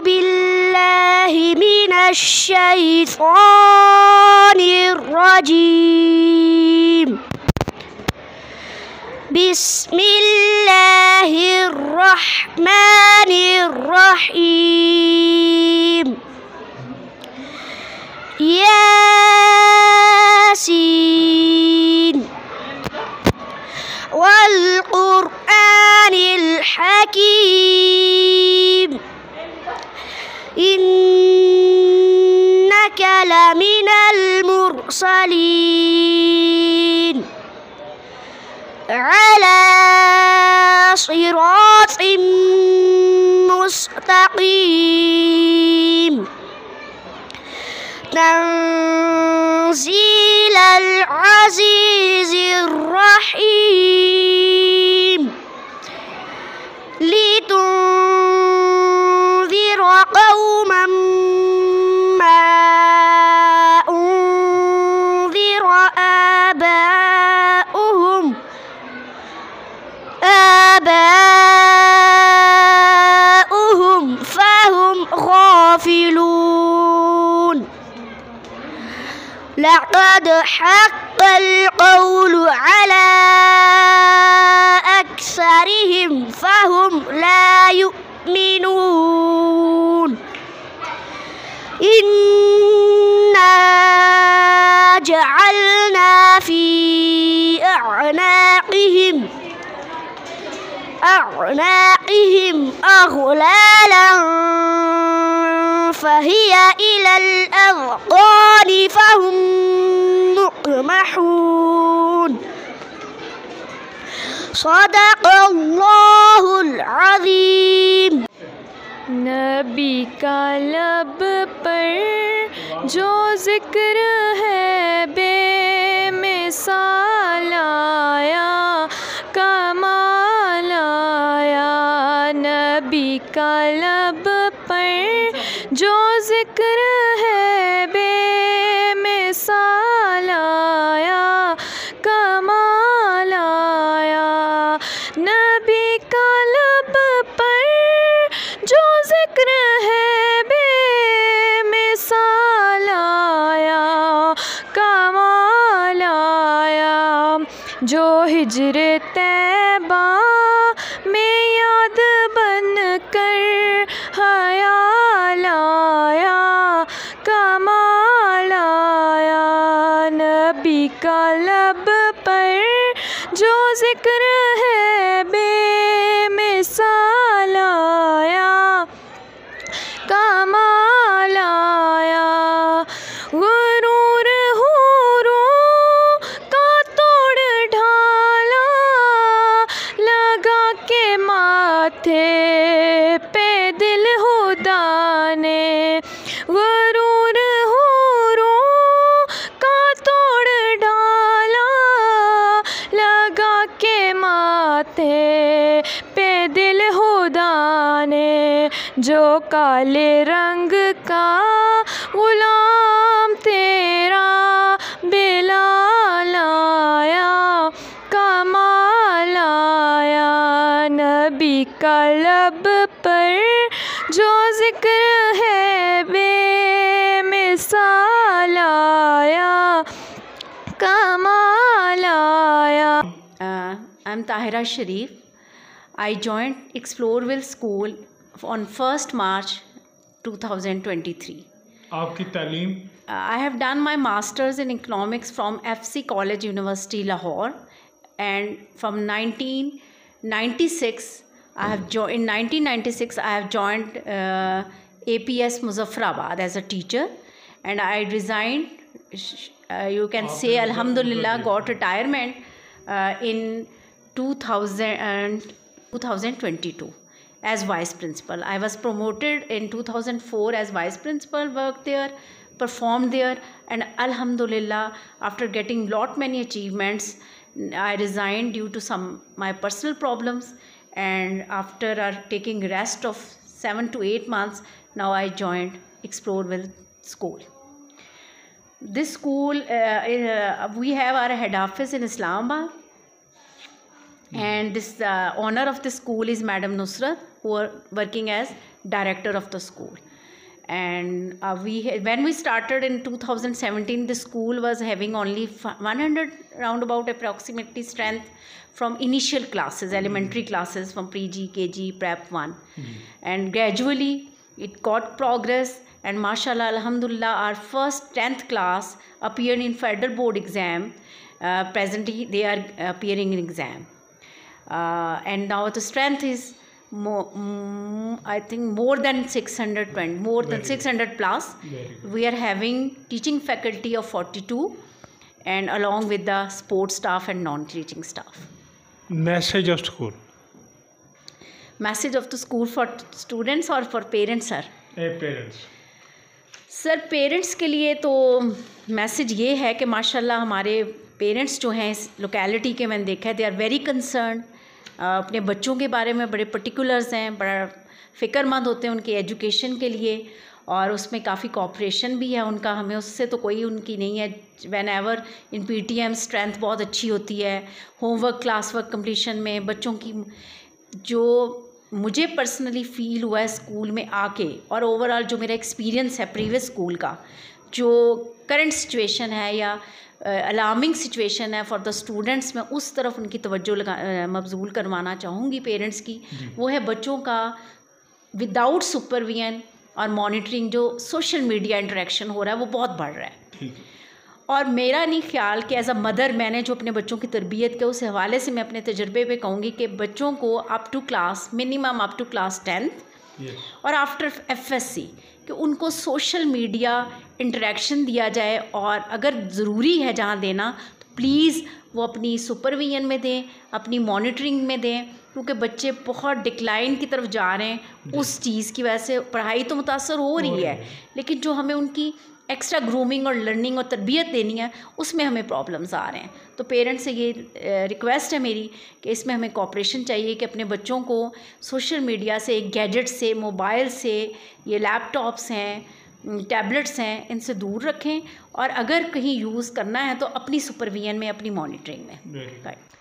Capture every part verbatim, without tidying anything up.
بالله من الشيطان الرجيم بسم الله الرحمن الرحيم ياسين والقرآن الحكيم إنك لمن المرسلين على صراط مستقيم تنزيل العزيز الرحيم لتنذر قوما ما أنذر آباؤهم آباؤهم فهم غافلون لقد حق القول على أكثرهم فهم لا يؤمنون إنا جعلنا في أعناقهم أعناقهم أغلالا فهي إلى الأذقان فهم مقمحون صدق الله العظيم। नबी का लब पर जो जिक्र है बेमिसाल आया कमाल आया। नबी का लब पर जो जिक्र है बेमिसाल आया कमाल आया। नबी का लब पर जो जिक्र है बेमिसाल आया कमाल आया। जो हिज्र तैबा में याद बन कर हयाल आया कमाल आया। नबी का लब पर जो जिक्र है बेमिसाल आया कमाल आया। गुरूर हुरों का तोड़ ढाला लगा के माथे पे दिल हुदा ने। गुरूर हुरों का तोड़ ढाला लगा के माथे पे दिल हुदा ने। जो काले रंग का गुलाम तेरा बिलाल आया कमाल आया। नबी का लब पर जो जिक्र है बेमिसाल आया कमाल आया। Uh, I'm Tahira Sharif. I joined Exploreville School on first March two thousand twenty-three. आपकी तालीम? I have done my masters in economics from F C College University Lahore, and from nineteen ninety-six I have joined. In nineteen ninety-six I have joined uh, A P S Muzaffarabad as a teacher, and I resigned. Uh, you can say Alhamdulillah got retirement uh, in two thousand, twenty twenty-two as vice principal. I was promoted in two thousand four as vice principal, worked there, performed there, and Alhamdulillah after getting lot many achievements I resigned due to some my personal problems, and after uh, taking rest of seven to eight months now I joined Exploreville School. This school, uh, uh, we have our head office in Islamabad, and this uh, owner of the school is Madam Nusrat, who are working as director of the school. And uh, we when we started in two thousand seventeen, the school was having only one hundred roundabout approximately strength from initial classes, elementary classes, from pre-G, K G, prep one. Mm-hmm. And gradually it got progress, and mashallah, alhamdulillah, our first tenth class appeared in federal board exam. Uh, presently they are appearing in exam, uh, and now the strength is more, mm, I think more than six hundred twenty, more Very than six hundred plus. We are having teaching faculty of forty-two, and along with the sports staff and non-teaching staff. Message of school. Message of the school for students or for parents, sir? Hey, parents. Sir parents के लिए तो message ये है कि माशाल्लाह हमारे parents जो हैं इस लोकेलिटी के, मैंने देखा है, दे आर वेरी कंसर्न, अपने बच्चों के बारे में बड़े पर्टिकुलर्स हैं, बड़ा फ़िक्रमंद होते हैं उनके एजुकेशन के लिए, और उसमें काफ़ी कोऑपरेशन भी है उनका, हमें उससे तो कोई उनकी नहीं है। Whenever in PTM strength बहुत अच्छी होती है, होमवर्क क्लास वर्क कंप्लीशन में बच्चों की, जो मुझे पर्सनली फ़ील हुआ है स्कूल में आके, और ओवरऑल जो मेरा एक्सपीरियंस है प्रीवियस स्कूल का, जो करंट सिचुएशन है या अलार्मिंग सिचुएशन है फॉर द स्टूडेंट्स, मैं उस तरफ उनकी तवज्जो लगा मबजूल करवाना चाहूँगी पेरेंट्स की। वो है बच्चों का विदाउट सुपरविजन और मॉनिटरिंग जो सोशल मीडिया इंटरेक्शन हो रहा है वो बहुत बढ़ रहा है। और मेरा नहीं ख्याल कि एज अ मदर मैंने जो अपने बच्चों की तरबियत के, उस हवाले से मैं अपने तजर्बे पे कहूँगी कि बच्चों को up to class minimum up to class tenth और आफ्टर एफएससी कि उनको सोशल मीडिया इंटरेक्शन दिया जाए, और अगर ज़रूरी है जहाँ देना तो प्लीज़ वो अपनी सुपरविजन में दें, अपनी मॉनिटरिंग में दें, क्योंकि बच्चे बहुत डिक्लाइन की तरफ जा रहे हैं। उस चीज़ की वजह से पढ़ाई तो मुतासर हो रही है, लेकिन जो हमें उनकी एक्स्ट्रा ग्रूमिंग और लर्निंग और तरबियत देनी है उसमें हमें प्रॉब्लम्स आ रहे हैं। तो पेरेंट्स से ये रिक्वेस्ट है मेरी कि इसमें हमें कोऑपरेशन चाहिए कि अपने बच्चों को सोशल मीडिया से, गैजेट से, मोबाइल से, ये लैपटॉप्स हैं, टैबलेट्स हैं, इनसे दूर रखें, और अगर कहीं यूज़ करना है तो अपनी सुपरविजन में, अपनी मॉनिटरिंग में। Right.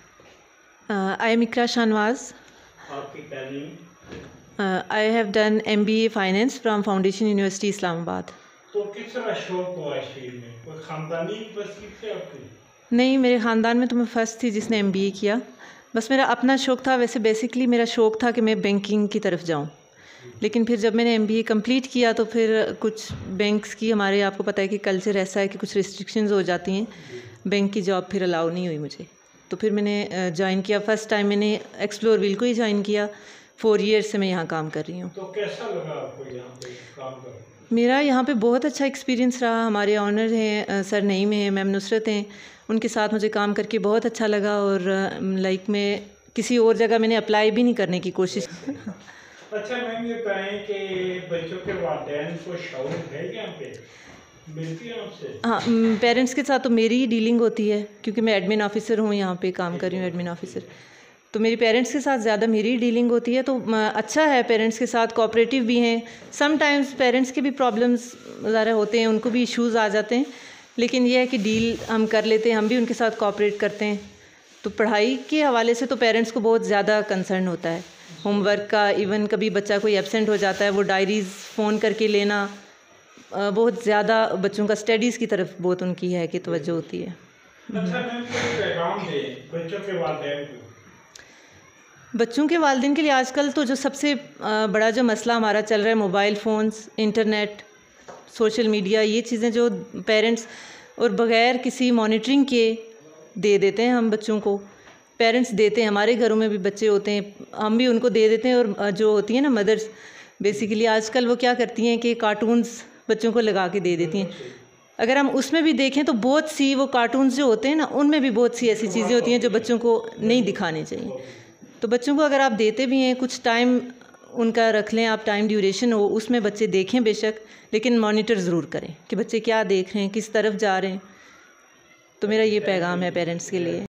I am Iqra Shahnawaz. आपकी तालीम? I have done M B A finance from Foundation University Islamabad. तो किस तरह शौक हुआ इस फील्ड में? कोई ख़ानदानी वसीयत थे आपकी? नहीं, मेरे ख़ानदान में तो मैं फ़र्स्ट थी जिसने एम बी ए किया। बस मेरा अपना शौक़ था। वैसे बेसिकली मेरा शौक़ था कि मैं बैंकिंग की तरफ जाऊं, लेकिन फिर जब मैंने एम बी ए कंप्लीट किया तो फिर कुछ बैंक्स की, हमारे आपको पता है कि कल्चर ऐसा है कि कुछ रिस्ट्रिक्शंस हो जाती हैं, बैंक की जॉब फिर अलाउ नहीं हुई मुझे। तो फिर मैंने ज्वाइन किया, फ़र्स्ट टाइम मैंने एक्सप्लोरविल को ही ज्वाइन किया। फोर ईयर से मैं यहाँ काम कर रही हूँ। तो कैसा लगा आपको यहाँ पे काम कर? मेरा यहाँ पे बहुत अच्छा एक्सपीरियंस रहा। हमारे ऑनर हैं सर नईम हैं, मैम नुसरत हैं, उनके साथ मुझे काम करके बहुत अच्छा लगा, और लाइक मैं किसी और जगह मैंने अप्लाई भी नहीं करने की कोशिश। अच्छा मैम, ये बताएं कि बच्चों के वालिदैन को शौक है यहाँ पे, मिलती है आपसे? हाँ, पेरेंट्स के साथ तो मेरी ही डीलिंग होती है, क्योंकि मैं एडमिन ऑफिसर हूँ, यहाँ पे काम कर रही हूँ एडमिन ऑफिसर, तो मेरी पेरेंट्स के साथ ज़्यादा मेरी डीलिंग होती है। तो अच्छा है, पेरेंट्स के साथ कोऑपरेटिव भी हैं। समटाइम्स पेरेंट्स के भी प्रॉब्लम्स ज़रा होते हैं, उनको भी इश्यूज़ आ जाते हैं, लेकिन यह है कि डील हम कर लेते हैं, हम भी उनके साथ कोऑपरेट करते हैं। तो पढ़ाई के हवाले से तो पेरेंट्स को बहुत ज़्यादा कंसर्न होता है, होमवर्क का, इवन कभी बच्चा कोई एब्सेंट हो जाता है, वो डायरीज़ फ़ोन करके लेना, बहुत ज़्यादा बच्चों का स्टडीज़ की तरफ बहुत उनकी है कि तवज्जो होती है। अच्छा मैम, पैगाम दे बच्चों के वालिदैन को? बच्चों के वालिदैन के लिए आजकल तो जो सबसे बड़ा जो मसला हमारा चल रहा है, mobile phones, internet, social media, ये चीज़ें जो पेरेंट्स और बग़ैर किसी मॉनिटरिंग के दे देते हैं हम बच्चों को। पेरेंट्स देते हैं, हमारे घरों में भी बच्चे होते हैं, हम भी उनको दे देते हैं। और जो होती हैं ना मदर्स, बेसिकली आजकल वो क्या करती हैं कि कार्टून्स बच्चों को लगा के दे देती हैं। अगर हम उसमें भी देखें तो बहुत सी वो कार्टून्स जो होते हैं ना, उनमें भी बहुत सी ऐसी चीज़ें होती हैं जो बच्चों को नहीं दिखानी चाहिए। तो बच्चों को अगर आप देते भी हैं, कुछ टाइम उनका रख लें आप, टाइम ड्यूरेशन हो, उसमें बच्चे देखें बेशक, लेकिन मॉनिटर ज़रूर करें कि बच्चे क्या देख रहे हैं, किस तरफ जा रहे हैं। तो मेरा ये पैगाम है पेरेंट्स के लिए।